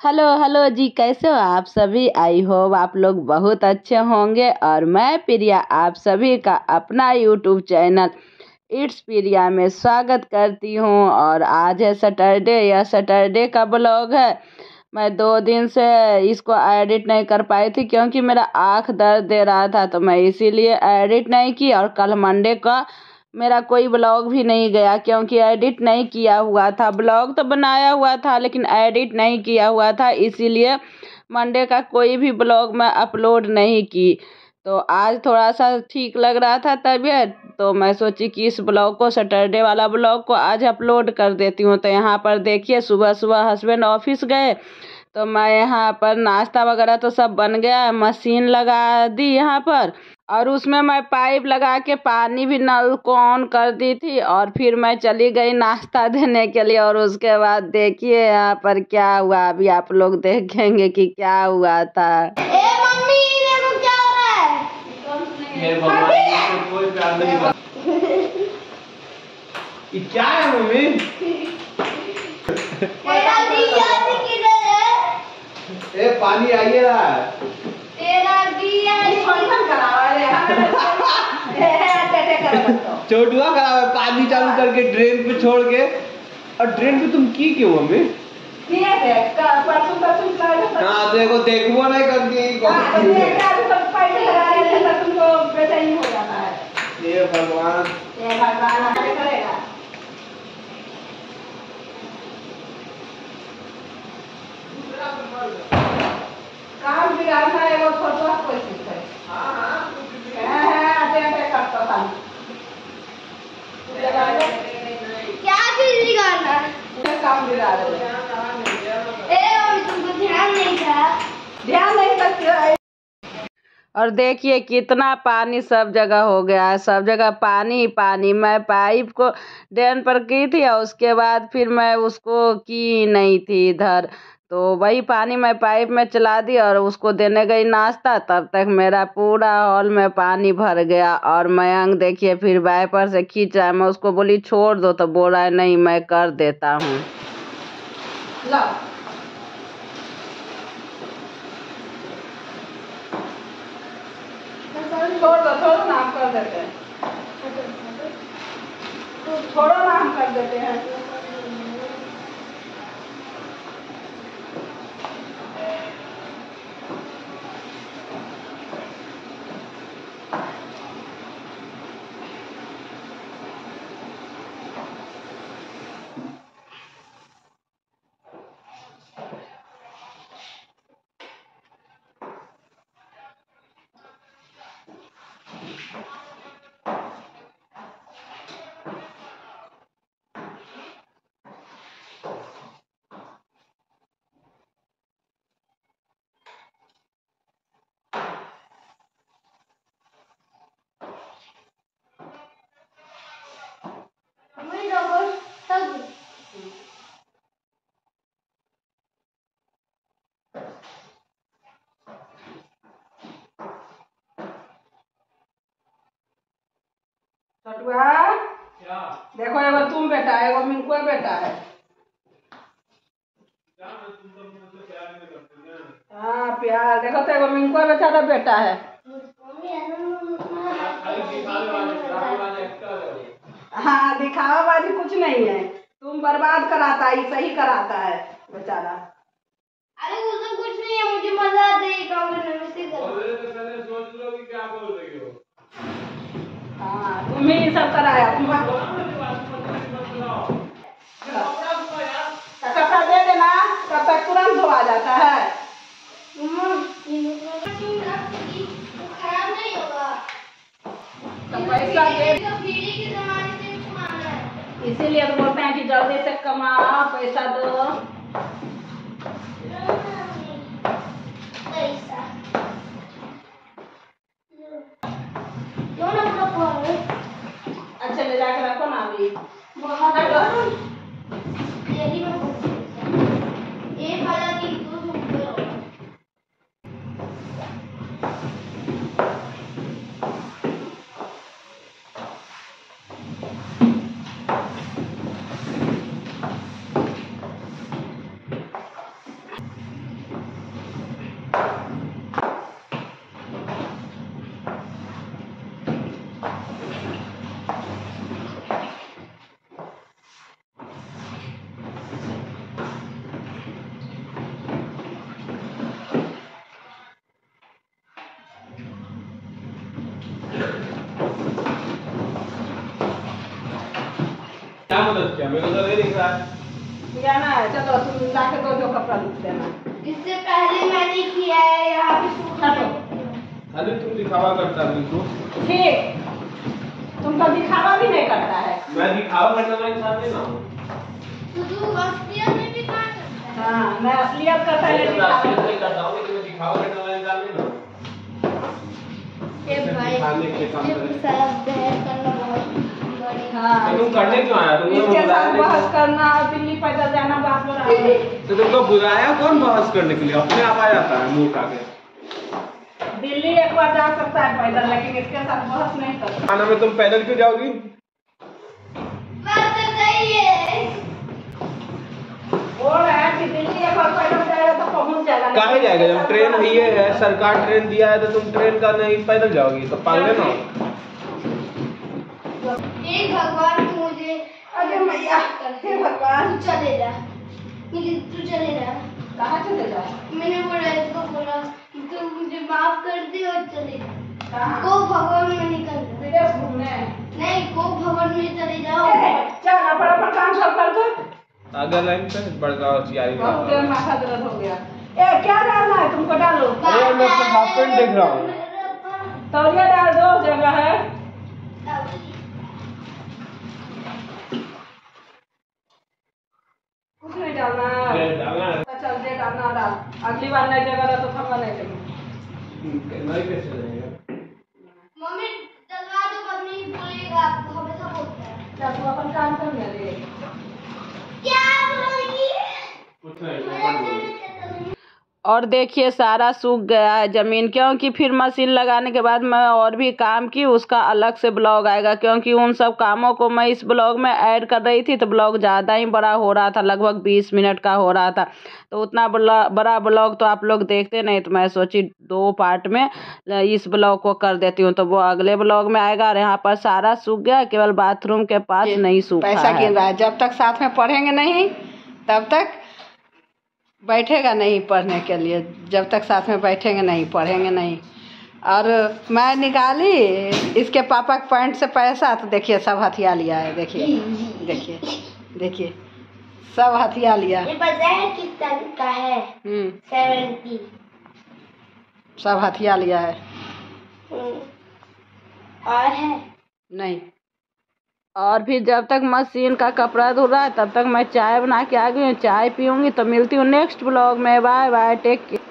Hello hello जी, कैसे हो आप सभी। आई होप आप लोग बहुत अच्छे होंगे। और मैं प्रिया आप सभी का अपना यूट्यूब चैनल इट्स प्रिया में स्वागत करती हूँ। और आज है सैटरडे, यह सैटरडे का ब्लॉग है। मैं 2 दिन से इसको एडिट नहीं कर पाई थी क्योंकि मेरा आँख दर्द दे रहा था, तो मैं इसीलिए एडिट नहीं की। और कल मंडे का मेरा कोई ब्लॉग भी नहीं गया क्योंकि एडिट नहीं किया हुआ था। ब्लॉग तो बनाया हुआ था लेकिन एडिट नहीं किया हुआ था, इसीलिए मंडे का कोई भी ब्लॉग मैं अपलोड नहीं की। तो आज थोड़ा सा ठीक लग रहा था तबीयत, तो मैं सोची कि इस ब्लॉग को, सैटरडे वाला ब्लॉग को आज अपलोड कर देती हूँ। तो यहाँ पर देखिए, सुबह सुबह हस्बैंड ऑफिस गए तो मैं यहाँ पर नाश्ता वगैरह तो सब बन गया, मशीन लगा दी यहाँ पर। और उसमें मैं पाइप लगा के पानी भी नल को ऑन कर दी थी। और फिर मैं चली गई नाश्ता देने के लिए। और उसके बाद देखिए यहाँ पर क्या हुआ, अभी आप लोग देखेंगे कि क्या हुआ था। ए मम्मी, देखो क्या हो रहा है। मेरे भगवान से कोई प्यार नहीं बा। ये क्या है मम्मी? तेरा दिया किधर है? ए पानी आइए रहा है। तेरा दिया फंक्शन करावा रे छोटुआ खराब है, पानी चालू करके ड्रेन पे छोड़ के। और ड्रेन पे तुम की क्यों मम्मी? हाँ देखो, देखो नहीं करती ये भगवान करेगा। काम बिगाड़ना है वो छोटा कोई चीज है। करता था क्या चीज बिगाड़ना है? काम बिगाड़ रहे। ए मम्मी, तुमको ध्यान नहीं था? ध्यान नहीं सकते। और देखिए कितना पानी सब जगह हो गया है, सब जगह पानी ही पानी। मैं पाइप को ड्रेन पर की थी और उसके बाद फिर मैं उसको की नहीं थी इधर, तो वही पानी मैं पाइप में चला दी और उसको देने गई नाश्ता। तब तक मेरा पूरा हॉल में पानी भर गया। और मयंक देखिए फिर वाइपर से खींच रहा है। मैं उसको बोली छोड़ दो तो बोल रहा है नहीं मैं कर देता हूँ। छोड़ दो, छोड़ो ना, हम कर देते हैं। छोड़ो ना, हम कर देते हैं। मम्मी डबल सब छोटुआ, देखो एगो तुम बेटा है, एगो मिंकुआ बेटा है। हाँ प्यार, देखो तो एगो मिंकुआ बेचारा बेटा है। हाँ दिखावा बाजी कुछ नहीं है, तुम बर्बाद कराता है, सही कराता है बेचारा। अरे वो सब कुछ नहीं है, मुझे मजा आता है ये काम करने में। से सोच लो कि क्या बोल रही हो। हाँ तुम ही सब कराया। कपड़ा दे देना, तब तक तुरंत धोआ जाता है। खराब नहीं होगा। तो पैसा दे, पीढ़ी के जमाने से छुड़ाना है। इसीलिए तो बोलते हैं कि जल्दी से कमाओ, पैसा दो। पैसा लो ना अपना फोन। अच्छा ले जाकर रखो ना अभी। बहुत यही मैं एक वाला की दो रुपये होगा। क्या मदद किया? मेरे को तो नहीं दिख रहा है। किया ना, चलो तुम लाके दो जो कपड़ा लिख देना। इससे पहले मैंने किया है यहाँ पे सूट हटो। खाली तुम दिखावा करता है बिल्कुल। ठीक, तुमका दिखावा भी नहीं करता है। मैं दिखावा करने वाले साथ नहीं ना हूँ। तो तू असलियत में भी कहाँ करता है? हाँ, मैं असलियत करता है, मैं असलियत नहीं करता हूँ, लेकिन मैं दिखावा करने वाले साथ नहीं ना हूँ। ए भाई, दिखाने के काम इसके करें। साथ बहस करना बहुत बड़ी हाँ, तो तुम करने क्यों आया? तुमने इसके बुलाया साथ नहीं। बहस करना, दिल्ली पैदल जाना, बात हो रहा है। तो तुमको बुलाया कौन बहस करने के लिए? अपने आप आ जाता है मुंह उठा के। दिल्ली एक बार जा सकता है पैदल, लेकिन इसके साथ बहस नहीं कर सकता। खाना में तुम पैदल क्यों जाओगी? बात तो सही है। बोल रहा है कि दिल्ली एक बार पैदल जाएगा तो पहुंच जाएगा। काहे जाएगा? जब ट्रेन ही है, सरकार ट्रेन दिया है, तो तुम ट्रेन का नहीं पैदल जाओगी? तो पागल है ना? हे भगवान, तू मुझे अरे मैया, हे भगवान। तू चले जा, तू चले जा। कहाँ चले जाए? मैंने बोला इसको, बोला कि तू मुझे माफ कर दे और चले जा। कहाँ? गो भवन में निकल जा। विदेश घूमने? नहीं, गो भवन में चले जाओ। चल फटाफट काम सब कर दो। अगर लाइन पे बड़गांव चियारी बहुत देर माथा दर्द हो गया। ए क्या डालना है तुमको? डालो। अरे मैं तो हाफ पैंट देख रहा हूँ। तौलिया डाल दो, जगह है। कुछ नहीं डालना है। चल दे, डालना डाल। अगली बार नई जगह रहा तो थमा नहीं देंगे। नहीं कैसे जाएगा? मम्मी डलवा दो, मम्मी बोलेगा, आपको हमेशा बोलता है। चल तू अपन काम कर ले। क्या बोलेगी? कुछ नहीं। और देखिए सारा सूख गया है ज़मीन, क्योंकि फिर मशीन लगाने के बाद मैं और भी काम की, उसका अलग से ब्लॉग आएगा, क्योंकि उन सब कामों को मैं इस ब्लॉग में ऐड कर रही थी तो ब्लॉग ज़्यादा ही बड़ा हो रहा था, लगभग 20 मिनट का हो रहा था। तो उतना बड़ा ब्लॉग तो आप लोग देखते नहीं, तो मैं सोची 2 पार्ट में इस ब्लॉग को कर देती हूँ, तो वो अगले ब्लॉग में आएगा। और यहाँ पर सारा सूख गया, केवल बाथरूम के पास नहीं सूखा पैसा है। गिन रहा है। जब तक साथ में पढ़ेंगे नहीं तब तक बैठेगा नहीं पढ़ने के लिए। जब तक साथ में बैठेंगे नहीं, पढ़ेंगे नहीं। और मैं निकाली इसके पापा के पैंट से पैसा, तो देखिए सब हथिया लिया है। देखिए देखिए देखिए, सब हथिया लिया। ये पता है कितना का है? 70। सब हथिया लिया है। और है नहीं, और फिर जब तक मशीन का कपड़ा धुल रहा है तब तक मैं चाय बना के आ गई हूँ। चाय पीऊँगी, तो मिलती हूँ नेक्स्ट ब्लॉग में। Bye bye, take care.